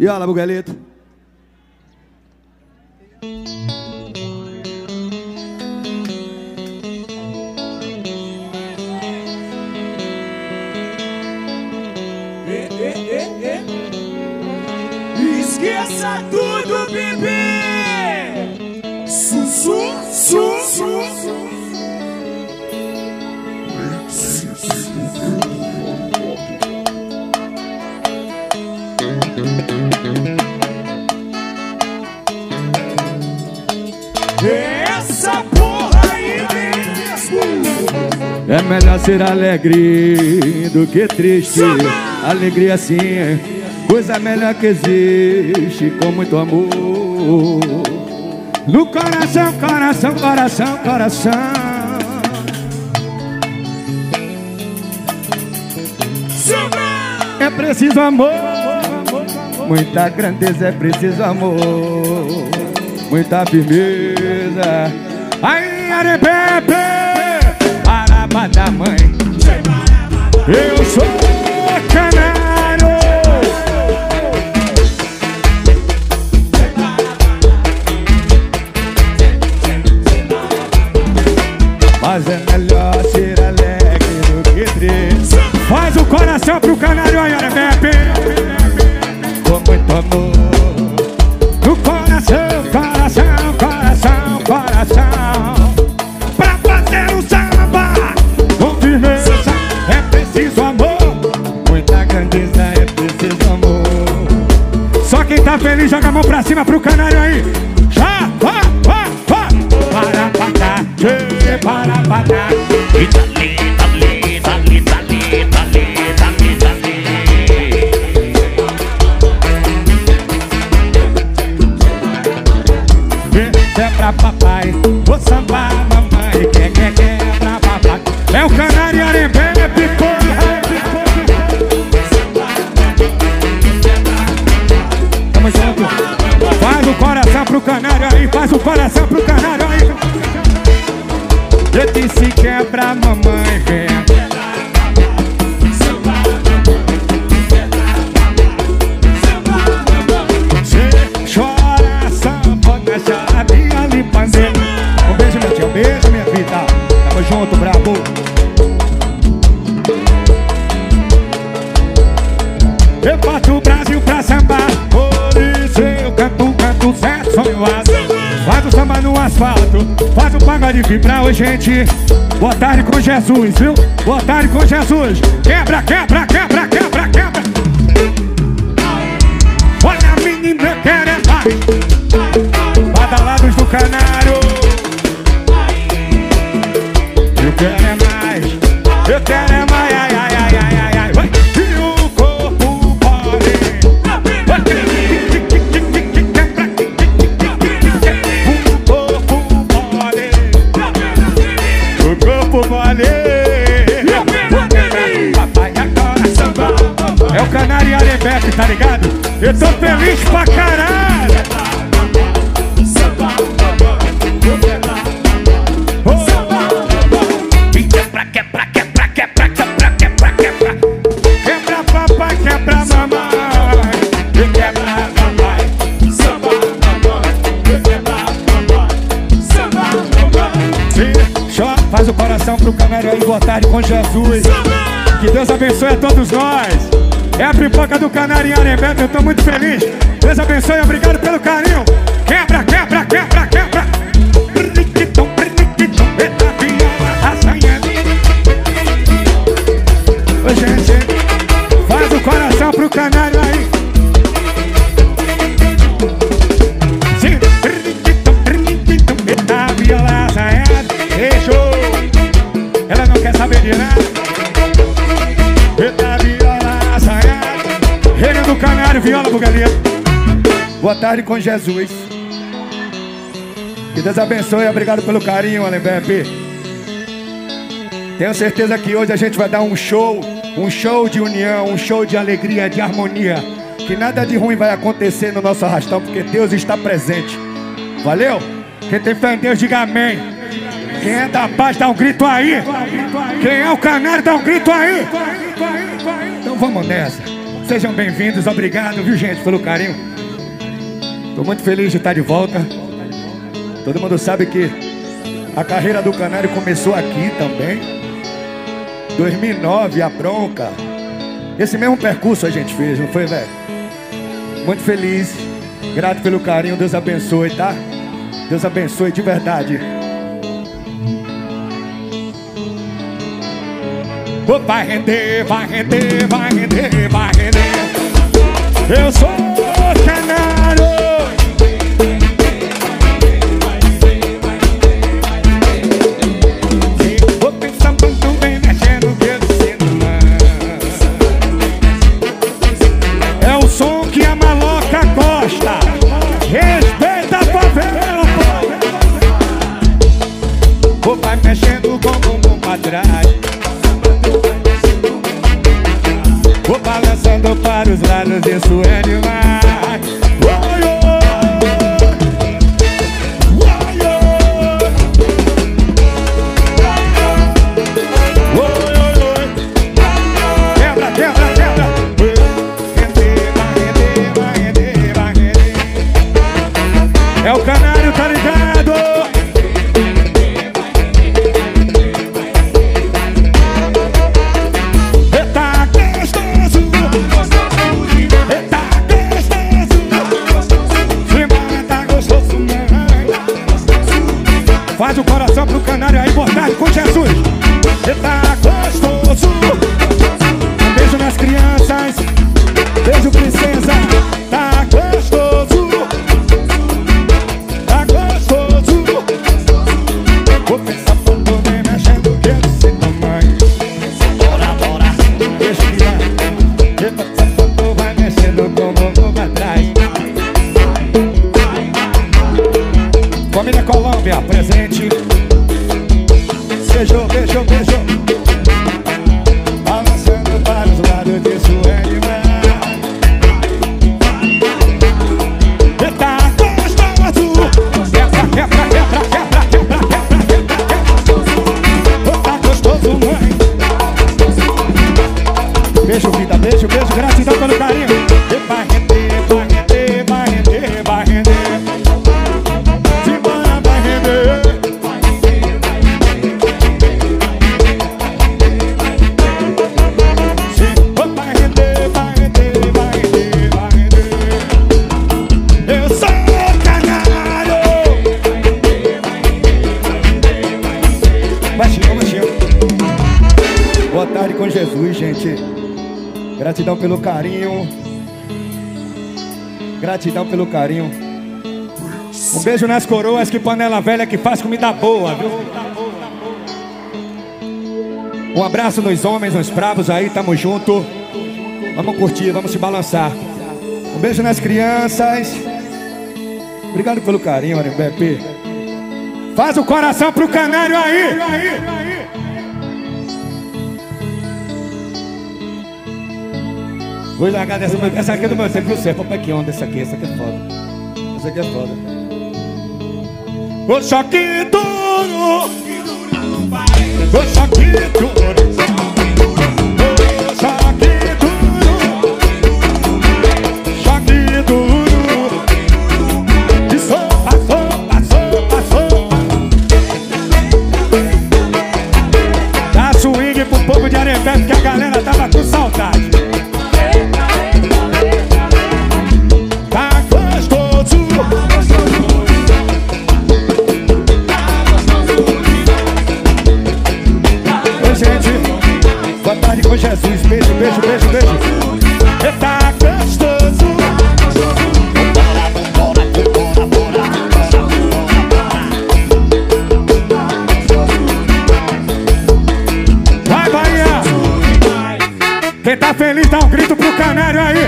Viola, Bugalito. Esqueça tudo, bebê! Sussu, sussu. Essa porra aí mesmo. É melhor ser alegre do que triste. Alegria sim, coisa melhor que existe, com muito amor. No coração, coração, coração, coração. É preciso amor. Muita grandeza, é preciso amor. Muita firmeza. Aí, arebebe, araba da mãe. Eu sou canário. Mas é melhor ser alegre do que triste. Faz o coração pro canário aí, arebebe. Com muito amor. No coração, coração, coração, coração. Pra fazer o samba com firmeza. É preciso amor. Muita grandeza, é preciso amor. Só quem tá feliz joga a mão pra cima pro canário aí. Já, vá, vá, vá. Para pra cá, para pra cá. E dali, dali, dali, dali, dali, dali, dali. É pra papai, vou sambar mamãe, quer pra papai. É o canário e arebebe, porra. Tamo junto. Faz o coração pro canário aí, faz o coração pro canário aí. Eu disse que é pra mamãe, vem. Um beijo, meu tio, beijo, minha vida. Tamo junto, brabo. Eu parto o Brasil pra sambar. Por isso eu canto certo, sonho alto. Faz o samba no asfalto, faz o pagode vibrar, oi gente. Boa tarde com Jesus, viu? Boa tarde com Jesus. Quebra, quebra, quebra, quebra, quebra. Olha a menina querendo mais. Badalados do canário. Eu quero é mais. Eu quero é mais. Ai, ai, ai, ai, ai, ai. E o corpo mole. O corpo mole. O corpo mole. Papai agora samba. É o canário e arebebe, tá ligado? Eu tô feliz pra caralho. Quebra papai, quebra mamãe. Quebra papai. Samba mamãe. Quebra mamãe. Samba mamãe. Faz o coração pro canário aí, boa tarde com Jesus. Que Deus abençoe a todos nós. É a pipoca do canário em arebebe, eu tô muito feliz. Deus abençoe, obrigado pelo carinho. Quebra, quebra, quebra, quebra. Ô gente, faz o coração pro canário aí. Sim. Eita, viola, fechou. Ela não quer saber de nada. Eita, viola, reino do canário, viola, Bugalito. Boa tarde com Jesus. Que Deus abençoe, obrigado pelo carinho, arebebe. Tenho certeza que hoje a gente vai dar um show de união, um show de alegria, de harmonia. Que nada de ruim vai acontecer no nosso arrastão, porque Deus está presente. Valeu? Quem tem fé em Deus, diga amém. Quem é da paz, dá um grito aí. Quem é o canário, dá um grito aí. Então vamos nessa. Sejam bem-vindos, obrigado, viu, gente, pelo carinho. Tô muito feliz de estar de volta. Todo mundo sabe que a carreira do Canário começou aqui também. 2009, a Bronca. Esse mesmo percurso a gente fez, não foi, velho? Muito feliz, grato pelo carinho, Deus abençoe, tá? Deus abençoe de verdade. Vai render, vai render, vai render, vai render. Eu sou o Canário. Vou pensar muito bem mexendo que eu sinto. É o som que a maloca gosta. Respeita a favela. Vou vai mexendo com o bumbum pra trás. Vou balançando para os lados, isso é demais. Oi, oi, oi, oi. Quebra, quebra, quebra. Vai render, vai render, vai render. É o Canário, tá ligado? Faz o coração pro Canário aí, boa tarde com Jesus. Tá gostoso. Beijo nas crianças. Beijo, princesa. Tá gostoso. Tá gostoso. Vou pensar quando vem mexendo que eu sei tamanho. Bora, bora. Beijo, criança. Tá pensando quando vai mexendo com o bumbum pra trás. Família Colômbia, presente. Beijo, beijo, beijo. Balançando para os lados, isso é demais. Tá gostoso. Quebra, quebra, quebra, quebra, quebra, quebra, quebra. Tá gostoso, mãe. Beijo, vida, beijo, beijo. Gratidão pelo carinho. Vai render, vai render, vai render, vai render. Boa tarde com Jesus, gente. Gratidão pelo carinho. Gratidão pelo carinho. Um beijo nas coroas, que panela velha que faz comida boa, viu? Um abraço nos homens, nos bravos aí, tamo junto. Vamos curtir, vamos se balançar. Um beijo nas crianças. Obrigado pelo carinho, Arimbep. Faz o coração pro Canário aí. Vou largar dessa. Essa aqui é do meu tempo, você. Pô, que onda essa aqui é foda. Essa aqui é foda. O choque duro. O choque duro. O choque duro. Choque duro. De sopa, sopa, sopa, sopa. Dá swing pro povo de Arembebe, que a galera tava com saudade. Com Jesus, beijo, beijo, beijo, beijo. Tá gostoso. Bora, bora, bora, bora, bora. Vai, Bahia. Quem tá feliz dá um grito pro Canário aí.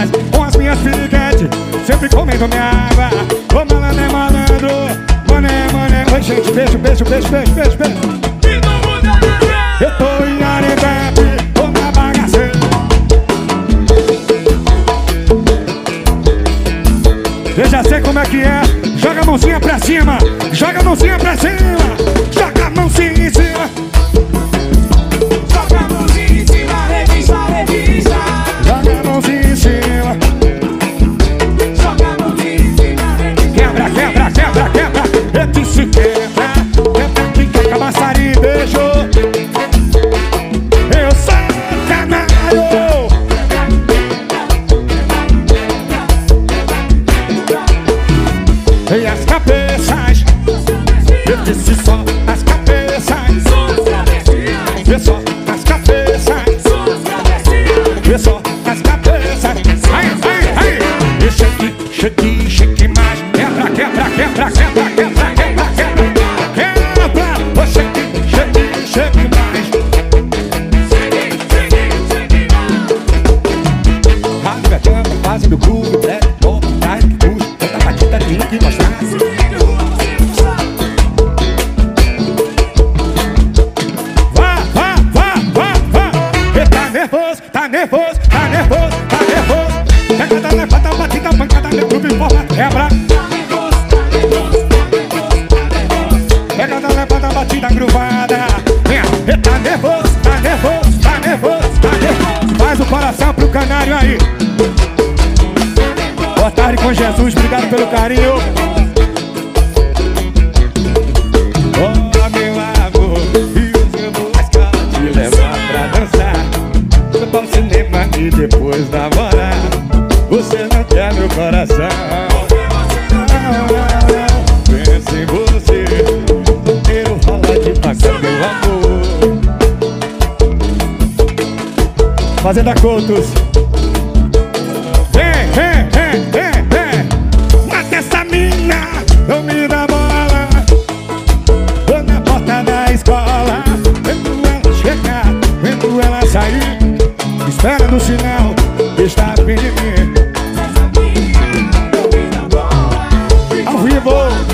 Sempre comendo minha água. Ô malandro é malandro, mano é beijo, beijo, beijo, beijo, beijo. Eu tô em Arebepe, tô na bagaceira. Eu já sei como é que é. Joga a mãozinha pra cima. Joga a mãozinha pra cima. Joga a mãozinha em cima. Joga a mãozinha em cima, revista, revista. Joga a mãozinha em cima. Joga a mãozinha em cima, revista. Quebra, quebra, quebra, quebra. Eu disse quebra. Quebra que quer que a maçaria beijou. Eu sou canário. E as cabeças. Eu disse só as cabeças. Vê só as cabeças. Vê só as cabeças. Ai, ai, ai. E cheque, cheque, cheque mais. Quebra, quebra, quebra, quebra, quebra, quebra, quebra. Quebra, ô cheque, cheque, cheque mais. Rasgatando, fazendo groove, black, pop, dark, push. Toda batida tem que mostrar. Tá nervoso, tá nervoso, tá nervoso. Pegada, levanta, batida, pancada, meu clube, forma, quebra. Pegada, levanta, batida, gruvada. Tá nervoso, tá nervoso, tá nervoso, tá nervoso. Faz o coração pro canário aí. Boa tarde com Jesus, obrigado pelo carinho. Oh, meu amor, e hoje eu vou te levar pra dançar. Pra o cinema e depois namorar. Você não quer meu coração. Pensa em você. Eu falar de pagar meu amor. Fazenda Coutos. Vem, vem, vem, vem, vem. Mata essa mina, não me dá bola. Tô na porta da escola. Vendo ela chegar, vendo ela sair. Espera no sinal, está bem de mim. Ao vivo.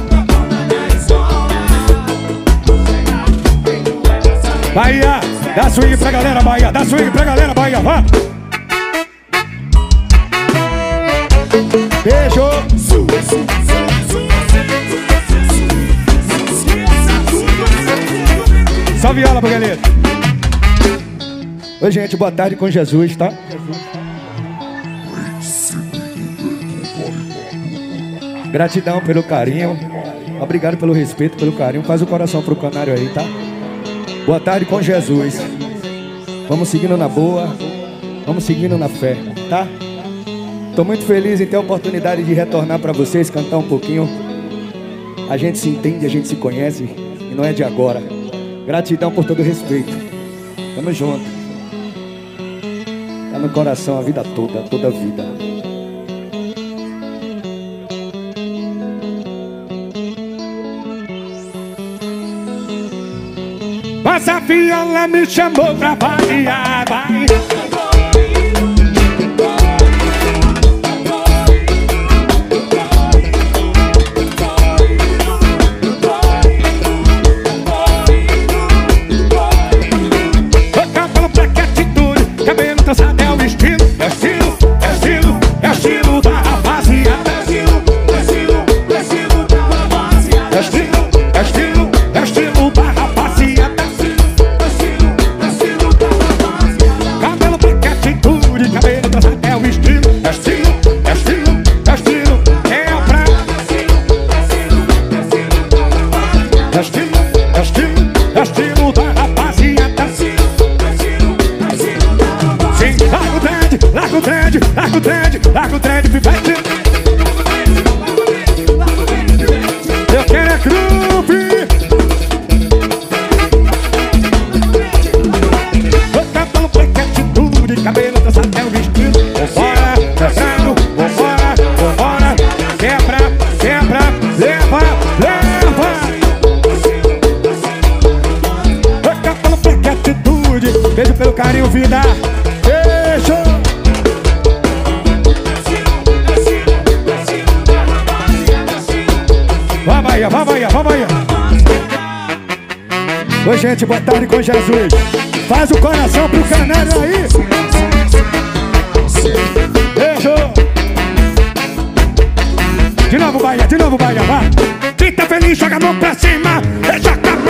Bahia, dá swing pra galera, Bahia. Dá swing pra galera, Bahia, vá. Beijo. Só viola, Bugaleta. Oi, gente, boa tarde com Jesus, tá? Gratidão pelo carinho. Obrigado pelo respeito, pelo carinho. Faz o coração pro canário aí, tá? Boa tarde com Jesus. Vamos seguindo na boa. Vamos seguindo na fé, tá? Tô muito feliz em ter a oportunidade de retornar pra vocês, cantar um pouquinho. A gente se entende, a gente se conhece e não é de agora. Gratidão por todo o respeito. Tamo junto. Tá no coração a vida toda, toda a vida. Mas a viola me chamou pra variar, vai. Larga o trem de pivete. Eu quero é groove. Toca pelo paquete, tudo de cabelo, dança até o vestido. Vambora, quebrando, vambora, vambora. Quebra, quebra, leva, leva. Toca pelo paquete, tudo. Beijo pelo carinho, vida. Beijo. Vá Bahia, vá Bahia, vá Bahia. Oi, gente, boa tarde com Jesus. Faz o coração pro canário aí. Beijo. De novo, Bahia, vai. Quem tá feliz, joga a mão pra cima. Deixa a